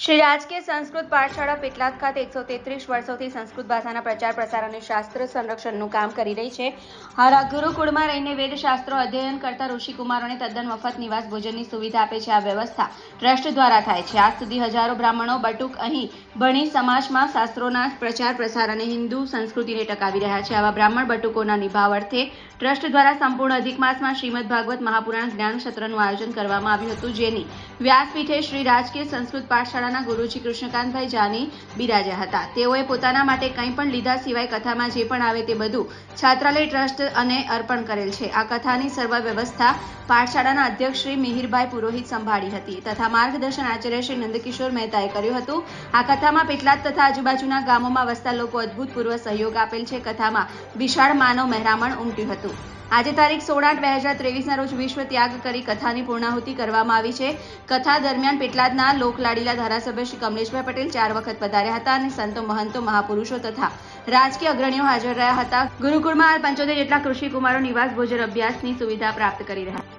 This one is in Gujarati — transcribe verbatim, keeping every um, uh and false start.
શ્રી રાજકીય સંસ્કૃત પાઠશાળા પેટલાદ ખાતે એકસો તેત્રીસ વર્ષોથી સંસ્કૃત ભાષાના પ્રચાર પ્રસાર અને શાસ્ત્ર સંરક્ષણનું કામ કરી રહી છે. હારા ગુરુકુળમાં રહીને વેદશાસ્ત્રો અધ્યયન કરતા ઋષિકુમારોને તદ્દન મફત નિવાસ ભોજનની સુવિધા આપે છે. આ વ્યવસ્થા ટ્રસ્ટ દ્વારા થાય છે. આજ સુધી હજારો બ્રાહ્મણો બટુક અહીં ભણી સમાજમાં શાસ્ત્રોના પ્રચાર પ્રસાર અને હિન્દુ સંસ્કૃતિને ટકાવી રહ્યા છે. આવા બ્રાહ્મણ બટુકોના નિભાવ અર્થે ટ્રસ્ટ દ્વારા સંપૂર્ણ અધિક માસમાં શ્રીમદ ભાગવત મહાપુરાણ જ્ઞાન સત્રનું આયોજન કરવામાં આવ્યું હતું, જેની વ્યાસપીઠે શ્રી રાજકીય સંસ્કૃત પાઠશાળાના ગુરુજી કૃષ્ણકાંતભાઈ જાની બિરાજ્યા હતા. તેઓએ પોતાના માટે કંઈ પણ લીધા સિવાય કથામાં જે પણ આવે તે બધું છાત્રાલય ટ્રસ્ટ અને અર્પણ કરેલ છે. આ કથાની સર્વ વ્યવસ્થા પાઠશાળાના અધ્યક્ષ શ્રી મિહિરભાઈ પુરોહિત સંભાળી હતી તથા માર્ગદર્શન આચાર્ય શ્રી નંદકિશોર મહેતાએ કર્યું હતું. આ કથામાં પેટલાદ તથા આજુબાજુના ગામોમાં વસતા લોકો અદભૂતપૂર્વ સહયોગ આપેલ છે. કથામાં વિશાળ માનવ મહેરામણ ઉમટ્યું હતું. આજે તારીખ સોળ આઠ બે હજાર ત્રેવીસના રોજ વિશ્વ ત્યાગ કરી કથાની પૂર્ણાહુતિ કરવામાં આવી છે. કથા દરમિયાન પેટલાદના લોકલાડીલા ધારાસભ્ય શ્રી કમલેશભાઈ પટેલ ચાર વખત પધાર્યા હતા અને સંતો, મહંતો, મહાપુરુષો તથા રાજકીય અગ્રણીઓ હાજર રહ્યા હતા. ગુરુકુળમાં હાલ પંચોતેર જેટલા કૃષિકુમારો નિવાસ ભોજન અભ્યાસની સુવિધા પ્રાપ્ત કરી રહ્યા